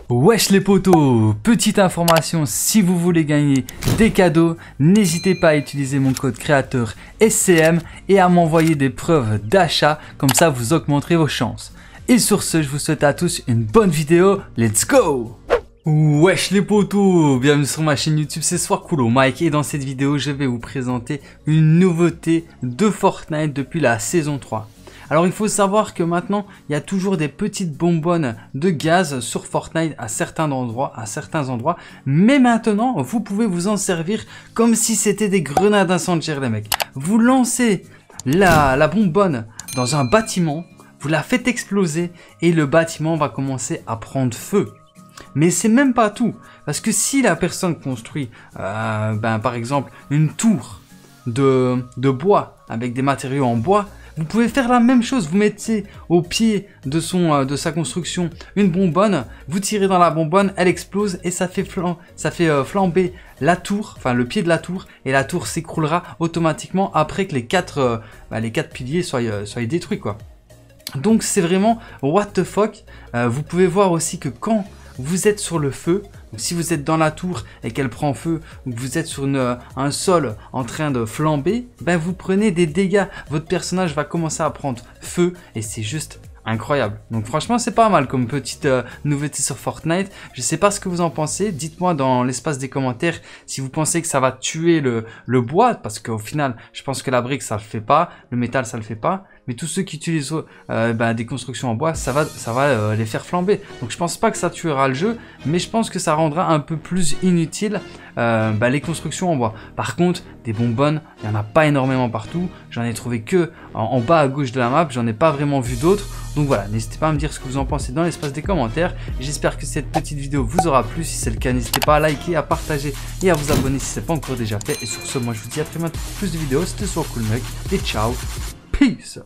Wesh les potos, petite information, si vous voulez gagner des cadeaux, n'hésitez pas à utiliser mon code créateur SCM et à m'envoyer des preuves d'achat, comme ça vous augmenterez vos chances. Et sur ce, je vous souhaite à tous une bonne vidéo, let's go! Wesh les potos, bienvenue sur ma chaîne YouTube, c'est Soircoolo Mike et dans cette vidéo je vais vous présenter une nouveauté de Fortnite depuis la saison 3. Alors il faut savoir que maintenant il y a toujours des petites bonbonnes de gaz sur Fortnite à certains endroits, mais maintenant vous pouvez vous en servir comme si c'était des grenades incendiaires les mecs. Vous lancez la bonbonne dans un bâtiment, vous la faites exploser et le bâtiment va commencer à prendre feu. Mais c'est même pas tout, parce que si la personne construit par exemple une tour de bois avec des matériaux en bois, vous pouvez faire la même chose, vous mettez au pied de sa construction une bonbonne, vous tirez dans la bonbonne, elle explose et ça fait flamber la tour, enfin le pied de la tour, et la tour s'écroulera automatiquement après que les quatre piliers soient détruits quoi. Donc c'est vraiment what the fuck. Vous pouvez voir aussi que quand vous êtes sur le feu, donc si vous êtes dans la tour et qu'elle prend feu, ou que vous êtes sur un sol en train de flamber, ben vous prenez des dégâts. Votre personnage va commencer à prendre feu et c'est juste incroyable. Donc franchement c'est pas mal comme petite nouveauté sur Fortnite. Je sais pas ce que vous en pensez. Dites-moi dans l'espace des commentaires si vous pensez que ça va tuer le bois, parce qu'au final je pense que la brique ça le fait pas, le métal ça le fait pas. Mais tous ceux qui utilisent des constructions en bois, ça va les faire flamber. Donc je pense pas que ça tuera le jeu, mais je pense que ça rendra un peu plus inutile les constructions en bois. Par contre, des bonbonnes, il n'y en a pas énormément partout. J'en ai trouvé que en bas à gauche de la map, j'en ai pas vraiment vu d'autres. Donc voilà, n'hésitez pas à me dire ce que vous en pensez dans l'espace des commentaires. J'espère que cette petite vidéo vous aura plu. Si c'est le cas, n'hésitez pas à liker, à partager et à vous abonner si ce n'est pas encore déjà fait. Et sur ce, moi je vous dis à très bientôt pour plus de vidéos. C'était Soircoolo Mike et ciao. Peace.